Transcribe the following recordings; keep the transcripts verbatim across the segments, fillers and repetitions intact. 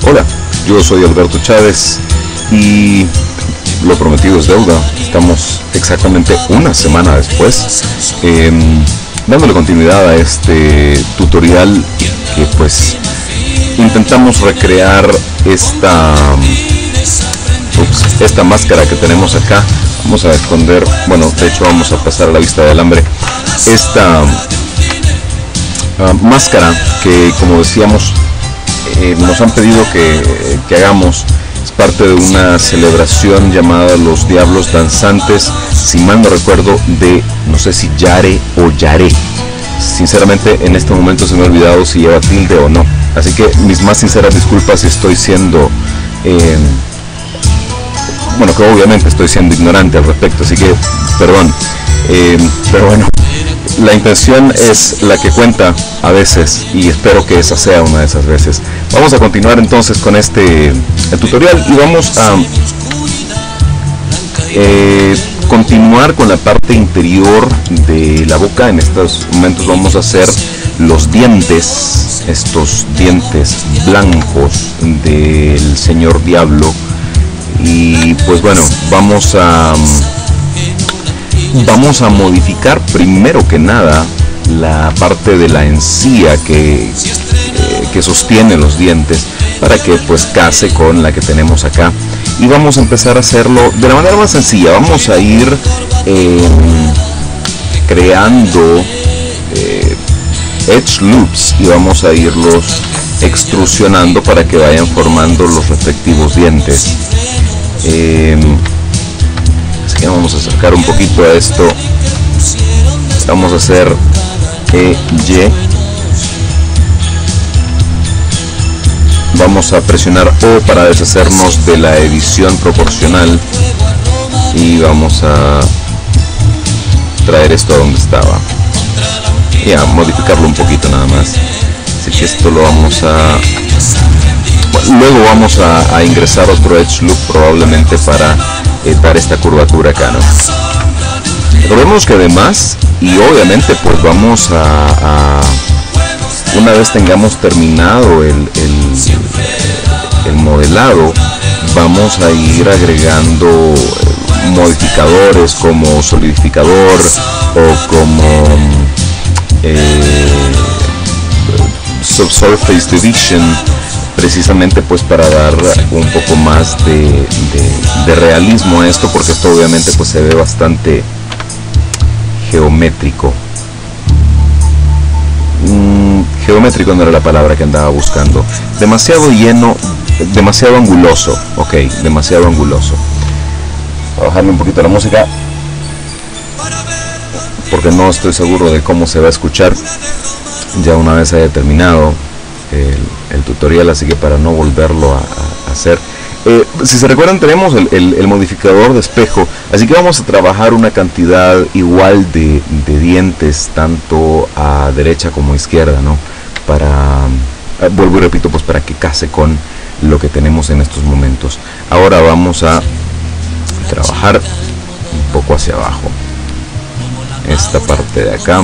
Hola, yo soy Alberto Chávez y lo prometido es deuda. Estamos exactamente una semana después eh, dándole continuidad a este tutorial que pues intentamos recrear esta ups, esta máscara que tenemos acá. Vamos a esconder, bueno, de hecho vamos a pasar a la vista del hambre esta uh, máscara que, como decíamos, eh, nos han pedido que, que hagamos. Es parte de una celebración llamada Los Diablos Danzantes, si mal no recuerdo, de, no sé si Yare o Yare. Sinceramente en este momento se me ha olvidado si lleva tilde o no, así que mis más sinceras disculpas si estoy siendo eh, bueno, que obviamente estoy siendo ignorante al respecto, así que perdón, eh, pero bueno, la intención es la que cuenta a veces y espero que esa sea una de esas veces. Vamos a continuar entonces con este el tutorial y vamos a eh, continuar con la parte interior de la boca. En estos momentos vamos a hacer los dientes, estos dientes blancos del señor Diablo. Y pues bueno, vamos a vamos a modificar primero que nada la parte de la encía que, eh, que sostiene los dientes para que pues case con la que tenemos acá, y vamos a empezar a hacerlo de la manera más sencilla. Vamos a ir eh, creando eh, edge loops y vamos a irlos extrusionando para que vayan formando los respectivos dientes. Eh, así que vamos a acercar un poquito a esto. Vamos a hacer E, Y. Vamos a presionar O para deshacernos de la edición proporcional y vamos a traer esto a donde estaba y a modificarlo un poquito nada más. Así que esto lo vamos a bueno, luego vamos a, a ingresar otro edge loop probablemente para eh, dar esta curvatura acá, ¿no? Pero vemos que además, y obviamente pues vamos a, a una vez tengamos terminado el, el, el modelado, vamos a ir agregando modificadores como solidificador o como eh, subsurface division, precisamente pues para dar un poco más de, de, de realismo a esto, porque esto obviamente pues se ve bastante geométrico. Mm, geométrico no era la palabra que andaba buscando. Demasiado lleno, demasiado anguloso. Ok, demasiado anguloso. Voy a bajarle un poquito la música porque no estoy seguro de cómo se va a escuchar ya una vez haya terminado el, el tutorial, así que para no volverlo a, a hacer, eh, si se recuerdan, tenemos el, el, el modificador de espejo, así que vamos a trabajar una cantidad igual de, de dientes tanto a derecha como a izquierda, ¿no? Para, eh, vuelvo y repito, pues para que case con lo que tenemos en estos momentos. Ahora vamos a trabajar un poco hacia abajo esta parte de acá.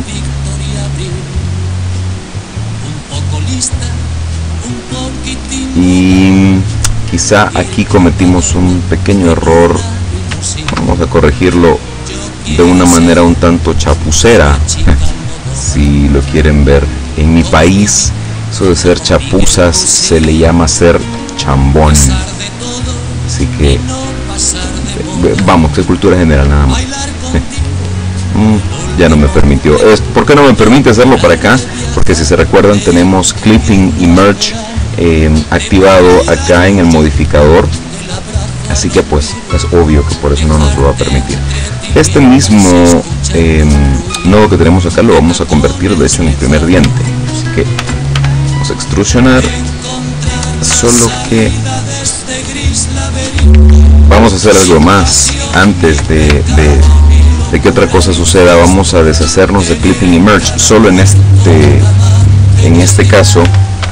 Y quizá aquí cometimos un pequeño error. Vamos a corregirlo de una manera un tanto chapucera, si lo quieren ver. En mi país eso de ser chapuzas se le llama ser chambón, así que vamos, que cultura general nada más. Ya no me permitió. ¿Por qué no me permite hacerlo para acá? Porque si se recuerdan, tenemos clipping y merge eh, activado acá en el modificador, así que pues es obvio que por eso no nos lo va a permitir. Este mismo eh, nodo que tenemos acá lo vamos a convertir de hecho en el primer diente, así que vamos a extrusionar, solo que vamos a hacer algo más antes de, de de que otra cosa suceda. Vamos a deshacernos de clipping y merge solo en este en este caso,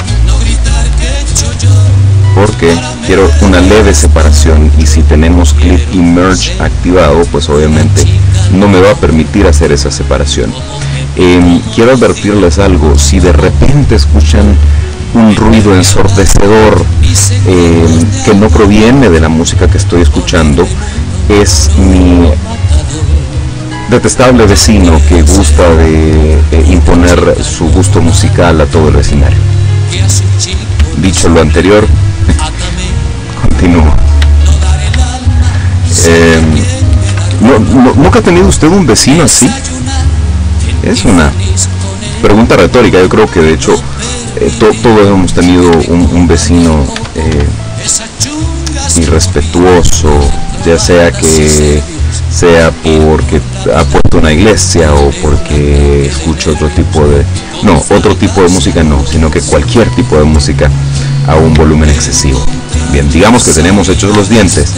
porque quiero una leve separación, y si tenemos clip y merge activado, pues obviamente no me va a permitir hacer esa separación. Eh, quiero advertirles algo: si de repente escuchan un ruido ensordecedor eh, que no proviene de la música que estoy escuchando. Es mi detestable vecino que gusta de eh, imponer su gusto musical a todo el vecindario. Dicho lo anterior, continúo. Eh, no, no, ¿Nunca ha tenido usted un vecino así? Es una pregunta retórica. Yo creo que de hecho eh, to, todos hemos tenido un, un vecino eh, irrespetuoso, ya sea que sea porque ha puesto una iglesia o porque escucha otro tipo de... No, otro tipo de música no, sino que cualquier tipo de música a un volumen excesivo. Bien, digamos que tenemos hechos los dientes.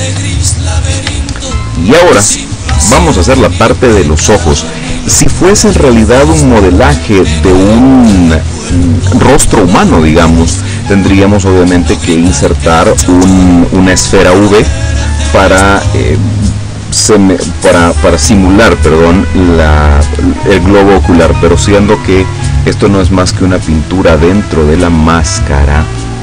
Y ahora vamos a hacer la parte de los ojos. Si fuese en realidad un modelaje de un rostro humano, digamos, tendríamos obviamente que insertar un, una esfera V para... Eh, Me, para, para simular perdón, la, el globo ocular, pero siendo que esto no es más que una pintura dentro de la máscara,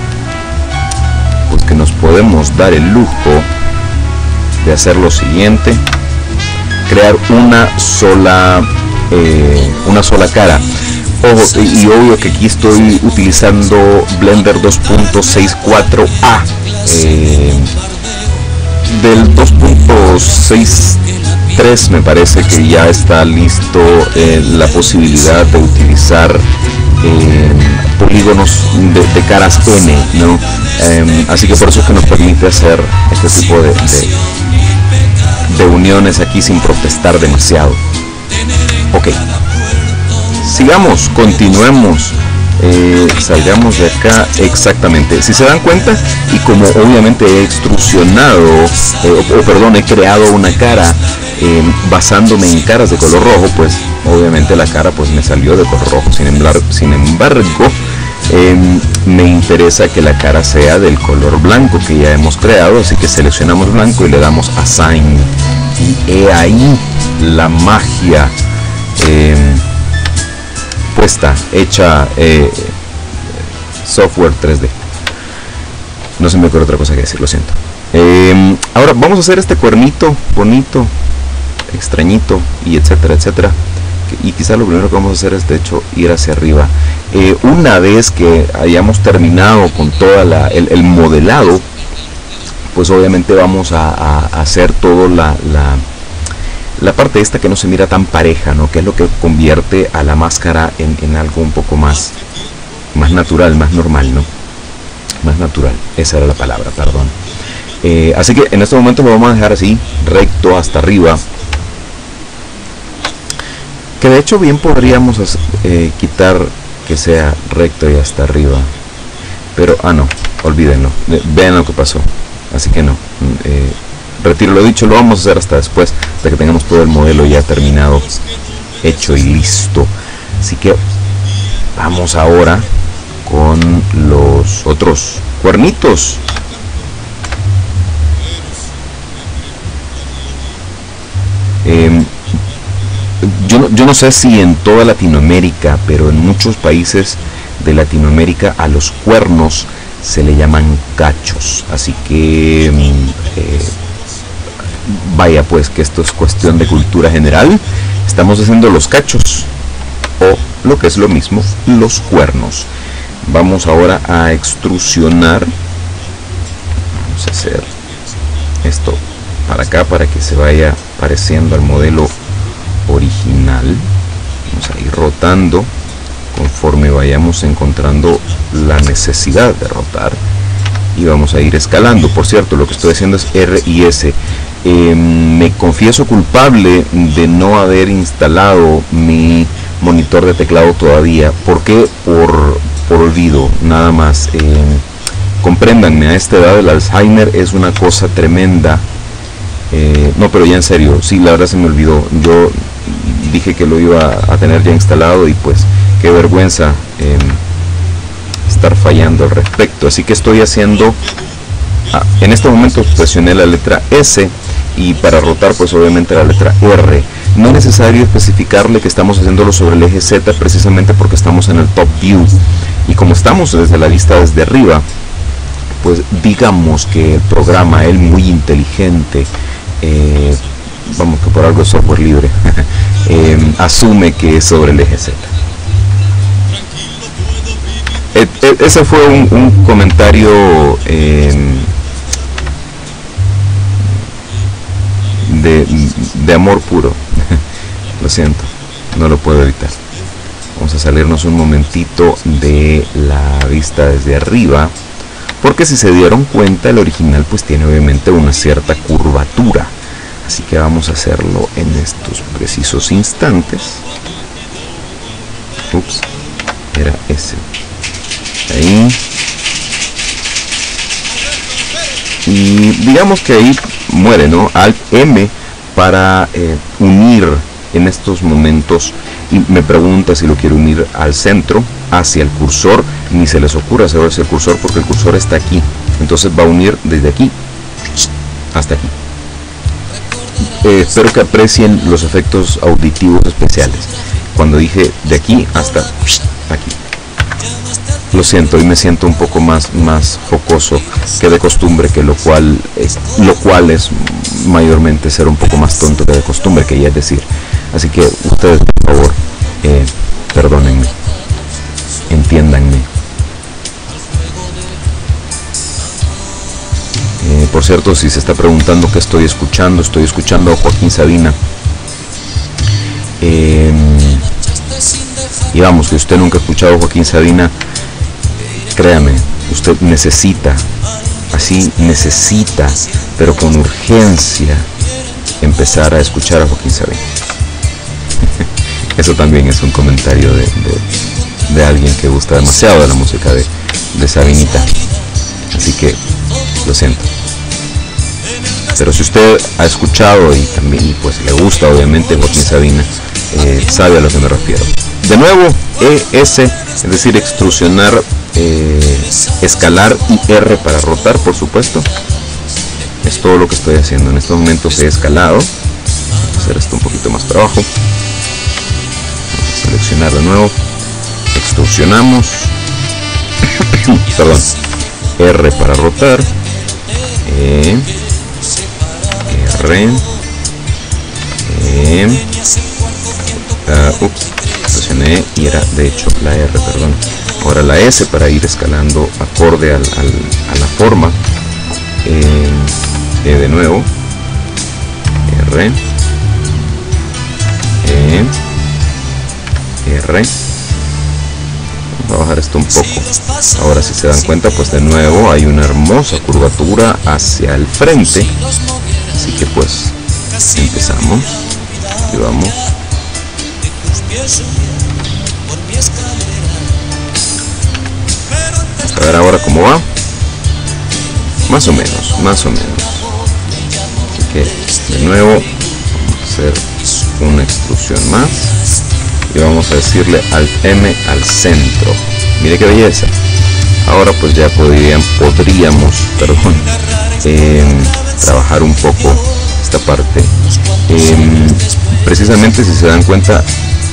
pues que nos podemos dar el lujo de hacer lo siguiente: crear una sola eh, una sola cara. Ojo, y, y obvio que aquí estoy utilizando Blender dos punto sesenta y cuatro A. eh, Del dos punto sesenta y tres me parece que ya está listo eh, la posibilidad de utilizar eh, polígonos de, de caras N, ¿no? Eh, así que por eso es que nos permite hacer este tipo de, de, de uniones aquí sin protestar demasiado. Ok, sigamos, continuemos. Eh, salgamos de acá. Exactamente, si se dan cuenta, y como obviamente he extrusionado eh, o, o perdón, he creado una cara eh, basándome en caras de color rojo, pues obviamente la cara pues me salió de color rojo. Sin embargo, sin embargo eh, me interesa que la cara sea del color blanco que ya hemos creado, así que seleccionamos blanco y le damos Assign, y he ahí la magia eh, puesta, hecha eh, software tres D. No se me ocurre otra cosa que decir, lo siento. Eh, ahora vamos a hacer este cuernito bonito, extrañito, y etcétera, etcétera. Y quizá lo primero que vamos a hacer es de hecho ir hacia arriba. Eh, una vez que hayamos terminado con toda la, el, el modelado, pues obviamente vamos a, a, a hacer todo la, la la parte esta que no se mira tan pareja, ¿no? Que es lo que convierte a la máscara en, en algo un poco más, más natural, más normal, ¿no? Más natural, esa era la palabra, perdón. Eh, así que en este momento lo vamos a dejar así, recto hasta arriba. Que de hecho bien podríamos eh, quitar que sea recto y hasta arriba. Pero, ah no, olvídenlo, vean lo que pasó. Así que no, eh, retiro lo dicho, lo vamos a hacer hasta después de que tengamos todo el modelo ya terminado, hecho y listo. Así que vamos ahora con los otros cuernitos. Eh, yo, no, yo no sé si en toda Latinoamérica, pero en muchos países de Latinoamérica a los cuernos se le llaman cachos. Así que eh, vaya pues que esto es cuestión de cultura general. Estamos haciendo los cachos, o lo que es lo mismo, los cuernos. Vamos ahora a extrusionar. Vamos a hacer esto para acá para que se vaya pareciendo al modelo original. Vamos a ir rotando conforme vayamos encontrando la necesidad de rotar, y vamos a ir escalando. Por cierto, lo que estoy haciendo es R y S. Eh, me confieso culpable de no haber instalado mi monitor de teclado todavía. ¿Por qué? Por, por olvido, nada más. Eh, compréndanme, a esta edad el Alzheimer es una cosa tremenda. Eh, no, pero ya en serio, sí, la verdad se me olvidó. Yo dije que lo iba a tener ya instalado y pues qué vergüenza eh, estar fallando al respecto. Así que estoy haciendo, ah, en este momento presioné la letra S, y para rotar pues obviamente la letra R. No es necesario especificarle que estamos haciéndolo sobre el eje Z, precisamente porque estamos en el top view. Y como estamos desde la vista desde arriba, pues digamos que el programa, él muy inteligente, eh, vamos que por algo es software libre, eh, asume que es sobre el eje Z. E e ese fue un, un comentario eh, de, de amor puro. Lo siento, no lo puedo evitar. Vamos a salirnos un momentito de la vista desde arriba, porque si se dieron cuenta, el original pues tiene obviamente una cierta curvatura. Así que vamos a hacerlo en estos precisos instantes. Ups, era ese. Ahí. Y digamos que ahí muere, ¿no? Alt M para eh, unir en estos momentos, y me pregunta si lo quiero unir al centro, hacia el cursor. Ni se les ocurra hacerlo hacia el cursor, porque el cursor está aquí. Entonces va a unir desde aquí hasta aquí. Eh, espero que aprecien los efectos auditivos especiales. Cuando dije de aquí hasta aquí. Lo siento, hoy me siento un poco más, más jocoso que de costumbre, que lo cual es, lo cual es mayormente ser un poco más tonto que de costumbre, que ya es decir. Así que ustedes, por favor, eh, perdónenme, entiéndanme. Eh, por cierto, si se está preguntando qué estoy escuchando, estoy escuchando a Joaquín Sabina. Eh, y vamos, que usted nunca ha escuchado a Joaquín Sabina, créame, usted necesita, así necesita, pero con urgencia, empezar a escuchar a Joaquín Sabina. Eso también es un comentario de, de, de alguien que gusta demasiado de la música de, de Sabinita. Así que, lo siento. Pero si usted ha escuchado y también pues le gusta obviamente Joaquín Sabina, eh, sabe a lo que me refiero. De nuevo, E, S, es decir, extrusionar, eh, escalar, y R para rotar, por supuesto. Es todo lo que estoy haciendo. En estos momentos he escalado. Vamos a hacer esto un poquito más para abajo. Vamos a seleccionar de nuevo. Extrusionamos. Perdón. R para rotar. E, R. E. Uh, ups. Presioné y era de hecho la R, perdón. Ahora la S para ir escalando acorde al, al, a la forma. Eh, e de nuevo. R. E. R. Vamos a bajar esto un poco. Ahora, si se dan cuenta, pues de nuevo hay una hermosa curvatura hacia el frente. Así que pues empezamos y vamos. Vamos a ver ahora cómo va. Más o menos, más o menos. Así que de nuevo vamos a hacer una extrusión más y vamos a decirle Alt M al centro. Mire qué belleza. Ahora pues ya podrían, podríamos perdón, eh, trabajar un poco esta parte. Eh, precisamente, si se dan cuenta,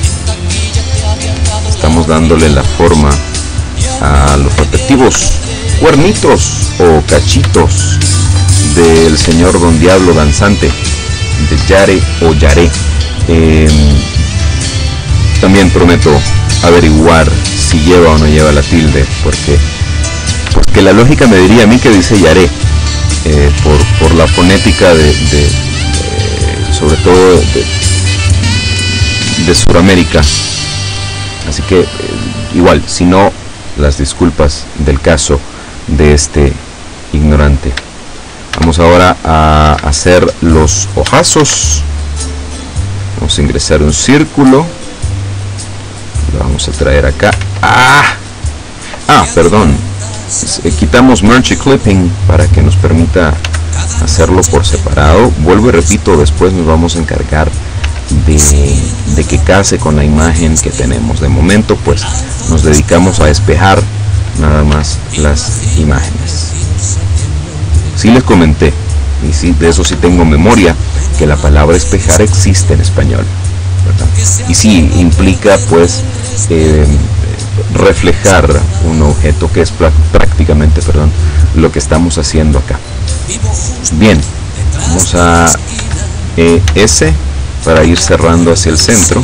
estamos dándole la forma a los respectivos cuernitos o cachitos del señor Don Diablo Danzante, de Yare o Yaré. Eh, también prometo averiguar si lleva o no lleva la tilde, porque porque la lógica me diría a mí que dice Yaré, eh, por, por la fonética de, de, de sobre todo de, de Sudamérica. Así que eh, igual, si no, las disculpas del caso de este ignorante. Vamos ahora a hacer los ojazos. Vamos a ingresar un círculo. Lo vamos a traer acá. Ah, ah perdón. Quitamos Merge Clipping para que nos permita hacerlo por separado. Vuelvo y repito, después nos vamos a encargar de, de que case con la imagen que tenemos. De momento pues nos dedicamos a despejar nada más las imágenes. Sí les comenté, y sí, de eso sí tengo memoria, que la palabra espejar existe en español, ¿verdad? Y sí implica pues eh, reflejar un objeto, que es prácticamente, perdón, lo que estamos haciendo acá. Bien, vamos a eh, S para ir cerrando hacia el centro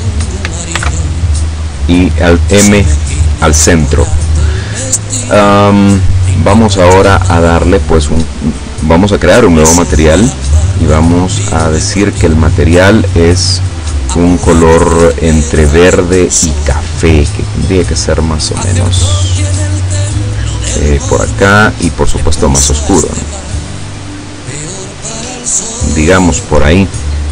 y al M al centro. Um, vamos ahora a darle pues un, vamos a crear un nuevo material y vamos a decir que el material es un color entre verde y café, que tendría que ser más o menos eh, por acá, y por supuesto más oscuro, ¿no? Digamos por ahí.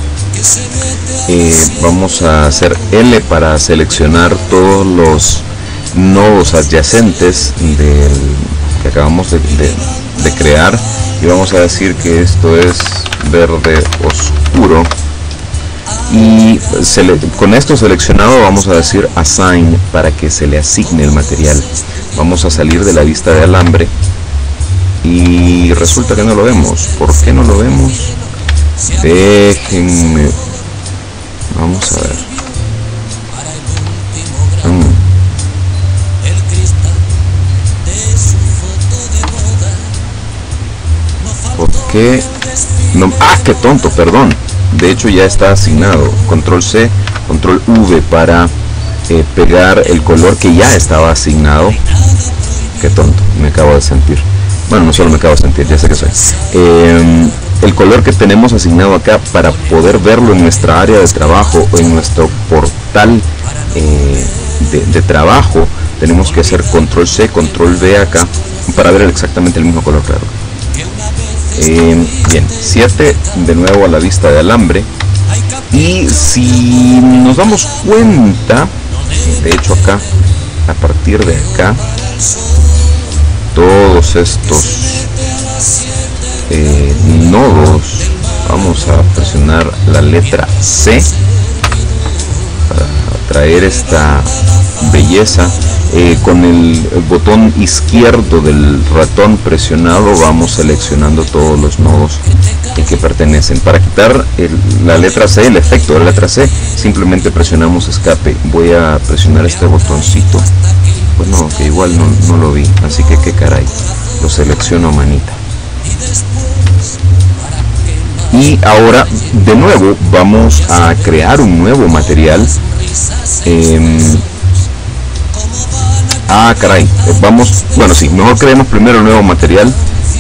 Eh, vamos a hacer L para seleccionar todos los nodos adyacentes del que acabamos de, de, de crear, y vamos a decir que esto es verde oscuro, y se le, con esto seleccionado vamos a decir assign para que se le asigne el material. Vamos a salir de la vista de alambre y resulta que no lo vemos. ¿Por qué no lo vemos? Déjenme, vamos a ver. Hmm. ¿Por qué? No, ah, qué tonto, perdón. De hecho ya está asignado. Control C, Control V para eh, pegar el color que ya estaba asignado. Qué tonto, me acabo de sentir. Bueno, no solo me acabo de sentir, ya sé que soy. Eh, el color que tenemos asignado acá, para poder verlo en nuestra área de trabajo o en nuestro portal eh, de, de trabajo, tenemos que hacer Control C, Control V acá para ver exactamente el mismo color, claro. Eh, bien, siete de nuevo a la vista de alambre, y si nos damos cuenta, de hecho acá, a partir de acá, todos estos eh, nodos, vamos a presionar la letra C para traer esta belleza. Eh, con el botón izquierdo del ratón presionado vamos seleccionando todos los nodos en que pertenecen. Para quitar el, la letra C, el efecto de la letra C, simplemente presionamos escape. Voy a presionar este botoncito. Pues no, que igual no, no lo vi, así que qué caray, lo selecciono a manita. Y ahora de nuevo vamos a crear un nuevo material. eh, Ah, caray, vamos, bueno, sí, mejor creemos primero el nuevo material,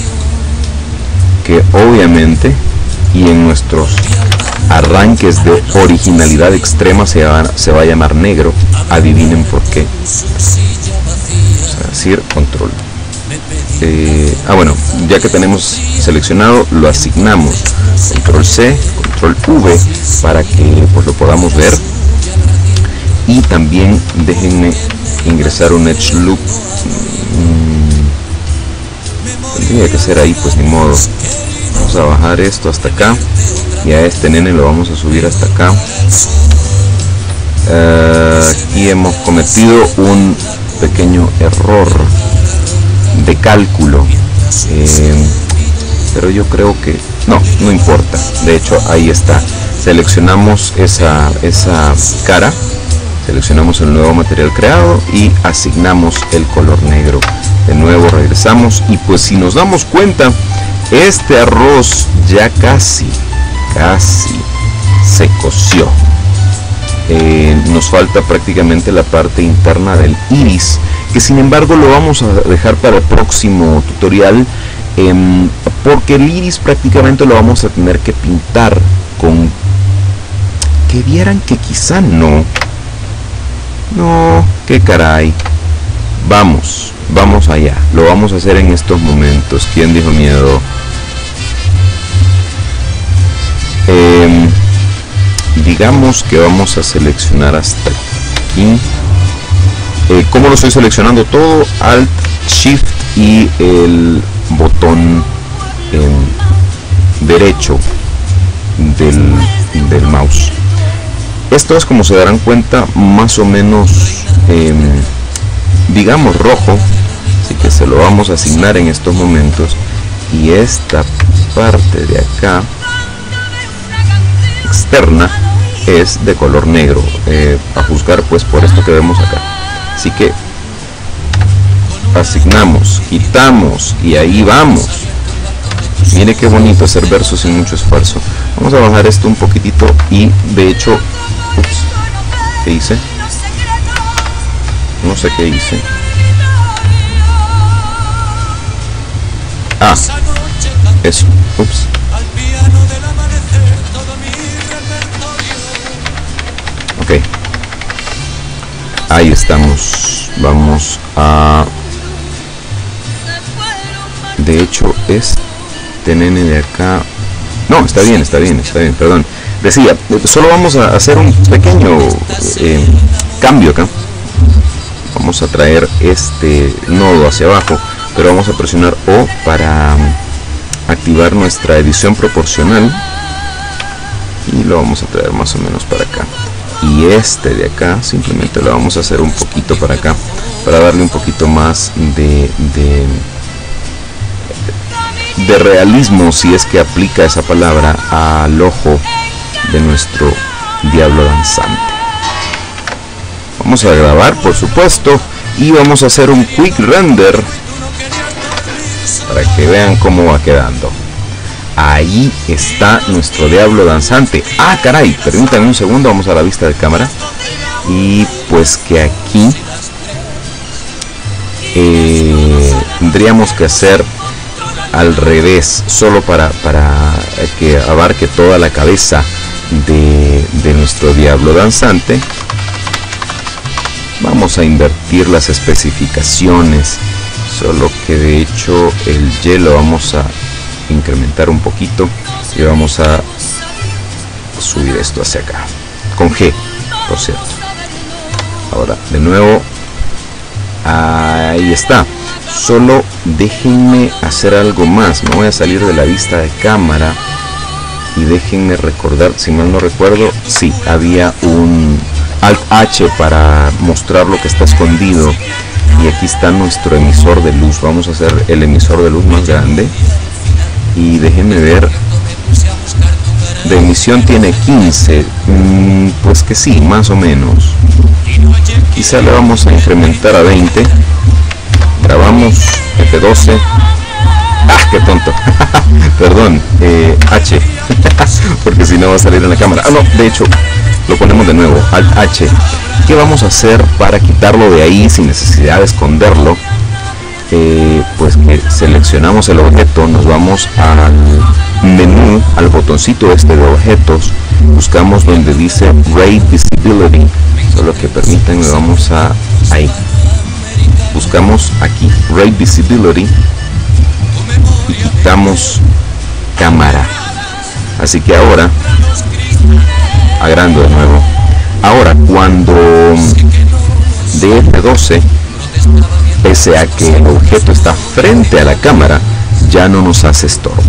que obviamente, y en nuestros arranques de originalidad extrema se va, se va a llamar negro. Adivinen por qué. Vamos a decir control. Eh, ah, bueno, ya que tenemos seleccionado, lo asignamos. Control C, Control V, para que pues lo podamos ver. Y también déjenme ingresar un edge loop. mm, tendría que ser ahí, pues ni modo. Vamos a bajar esto hasta acá, y a este nene lo vamos a subir hasta acá. Uh, aquí hemos cometido un pequeño error de cálculo, eh, pero yo creo que no, no importa. De hecho ahí está, seleccionamos esa, esa cara, seleccionamos el nuevo material creado y asignamos el color negro. De nuevo regresamos, y pues si nos damos cuenta, este arroz ya casi casi se coció. Eh, nos falta prácticamente la parte interna del iris, que sin embargo lo vamos a dejar para el próximo tutorial, eh, porque el iris prácticamente lo vamos a tener que pintar con, que vieran que quizá no no, qué caray. Vamos, vamos allá, lo vamos a hacer en estos momentos. ¿Quién dijo miedo? Eh, digamos que vamos a seleccionar hasta aquí. Eh, ¿Cómo lo estoy seleccionando todo? Alt, Shift y el botón eh, derecho del, del mouse. Esto es, como se darán cuenta, más o menos eh, digamos rojo, así que se lo vamos a asignar en estos momentos. Y esta parte de acá externa es de color negro, eh, a juzgar pues por esto que vemos acá. Así que asignamos, quitamos y ahí vamos. Mire qué bonito hacer versos sin mucho esfuerzo. Vamos a bajar esto un poquitito y de hecho, ups, ¿qué hice? No sé qué hice. Ah, eso, ups. Ok, ahí estamos. Vamos a, de hecho, este nene de acá, no, está bien, está bien, está bien, perdón. Decía, solo vamos a hacer un pequeño eh, cambio acá. Vamos a traer este nodo hacia abajo, pero vamos a presionar O para activar nuestra edición proporcional y lo vamos a traer más o menos para acá. Y este de acá simplemente lo vamos a hacer un poquito para acá, para darle un poquito más de, de, de realismo, si es que aplica esa palabra, al ojo de nuestro diablo danzante. Vamos a grabar, por supuesto, y vamos a hacer un quick render para que vean cómo va quedando. Ahí está nuestro diablo danzante. Ah, caray, permítanme un segundo, vamos a la vista de cámara. Y pues que aquí eh, tendríamos que hacer al revés, solo para, para que abarque toda la cabeza de, de nuestro diablo danzante. Vamos a invertir las especificaciones, solo que de hecho el hielo vamos a incrementar un poquito y vamos a subir esto hacia acá con G, por cierto. Ahora de nuevo, ahí está. Solo déjenme hacer algo más. Me voy a salir de la vista de cámara y déjenme recordar, si mal no recuerdo, sí, había un Alt H para mostrar lo que está escondido, y aquí está nuestro emisor de luz. Vamos a hacer el emisor de luz más grande y déjenme ver, de emisión tiene quince, mm, pues que sí, más o menos. Quizá le vamos a incrementar a veinte. Grabamos F doce. Ah, qué tonto. Perdón, eh, H. Porque si no va a salir en la cámara. Ah, no, de hecho lo ponemos de nuevo, Alt H. ¿Qué vamos a hacer para quitarlo de ahí sin necesidad de esconderlo? Eh, pues que seleccionamos el objeto, nos vamos al menú, al botoncito este de objetos, buscamos donde dice Ray Visibility, solo que permítanme, vamos a ahí, buscamos aquí Ray Visibility y quitamos cámara. Así que ahora agrando de nuevo. Ahora cuando de F doce, pese a que el objeto está frente a la cámara, ya no nos hace estorbo.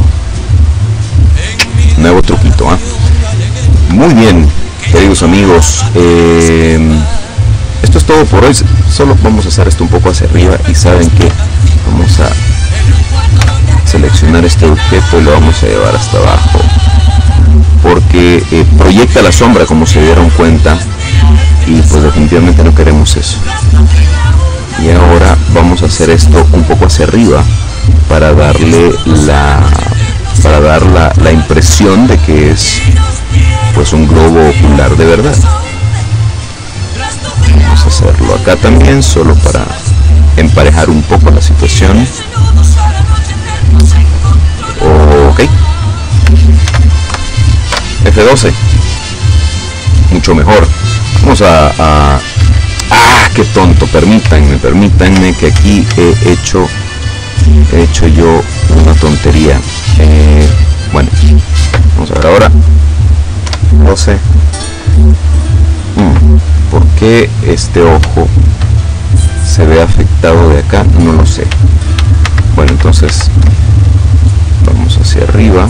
Nuevo truquito, ¿eh? Muy bien, queridos amigos, eh, esto es todo por hoy. Solo vamos a hacer esto un poco hacia arriba y saben que vamos a seleccionar este objeto y lo vamos a llevar hasta abajo, porque eh, proyecta la sombra, como se dieron cuenta, y pues definitivamente no queremos eso. Y ahora vamos a hacer esto un poco hacia arriba para darle la para dar la, la impresión de que es pues un globo ocular de verdad. Vamos a hacerlo acá también, solo para emparejar un poco la situación. Ok, F doce, mucho mejor. Vamos a, a ah, qué tonto, permítanme, permítanme que aquí he hecho he hecho yo una tontería. Eh, bueno, vamos a ver ahora. doce. Mm, ¿por qué este ojo se ve afectado de acá? No lo sé. Bueno, entonces vamos hacia arriba,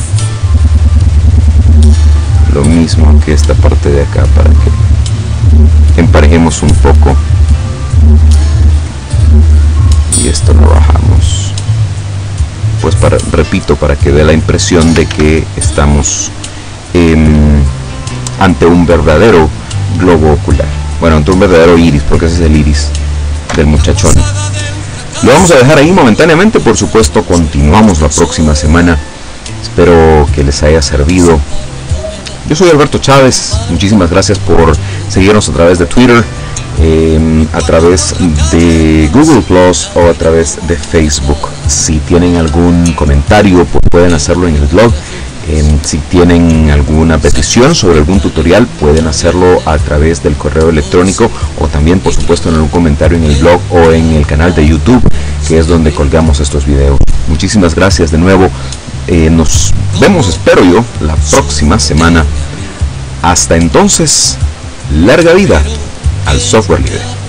lo mismo que esta parte de acá, para que emparejemos un poco, y esto lo bajamos, pues para, repito, para que dé la impresión de que estamos eh, ante un verdadero globo ocular, bueno, ante un verdadero iris, porque ese es el iris del muchachón. Lo vamos a dejar ahí momentáneamente, por supuesto continuamos la próxima semana. Espero que les haya servido. Yo soy Alberto Chávez, muchísimas gracias por seguirnos a través de Twitter, eh, a través de Google Plus o a través de Facebook. Si tienen algún comentario, pues pueden hacerlo en el blog. Eh, si tienen alguna petición sobre algún tutorial, pueden hacerlo a través del correo electrónico o también, por supuesto, en un comentario en el blog o en el canal de YouTube, que es donde colgamos estos videos. Muchísimas gracias de nuevo. Eh, nos vemos, espero yo, la próxima semana. Hasta entonces, larga vida al software libre.